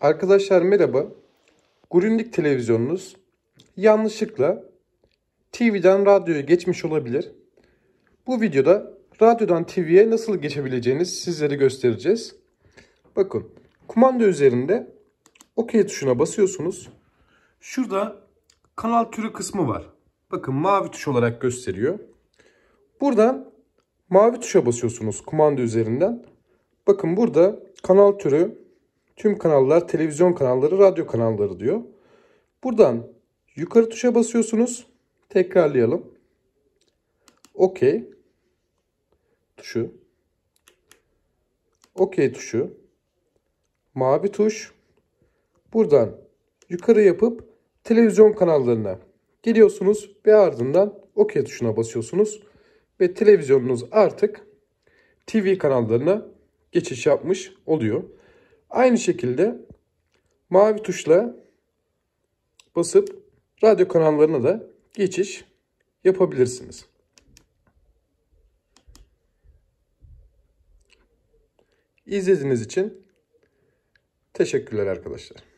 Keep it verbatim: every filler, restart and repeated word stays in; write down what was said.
Arkadaşlar merhaba. Grundig televizyonunuz yanlışlıkla T V'den radyoya geçmiş olabilir. Bu videoda radyodan T V'ye nasıl geçebileceğinizi sizlere göstereceğiz. Bakın, kumanda üzerinde OK tuşuna basıyorsunuz. Şurada kanal türü kısmı var. Bakın, mavi tuş olarak gösteriyor. Buradan mavi tuşa basıyorsunuz kumanda üzerinden. Bakın, burada kanal türü tüm kanallar, televizyon kanalları, radyo kanalları diyor. Buradan yukarı tuşa basıyorsunuz. Tekrarlayalım. OK tuşu. OK tuşu. Mavi tuş. Buradan yukarı yapıp televizyon kanallarına geliyorsunuz ve ardından OK tuşuna basıyorsunuz. Ve televizyonunuz artık T V kanallarına geçiş yapmış oluyor. Aynı şekilde mavi tuşla basıp radyo kanallarına da geçiş yapabilirsiniz. İzlediğiniz için teşekkürler arkadaşlar.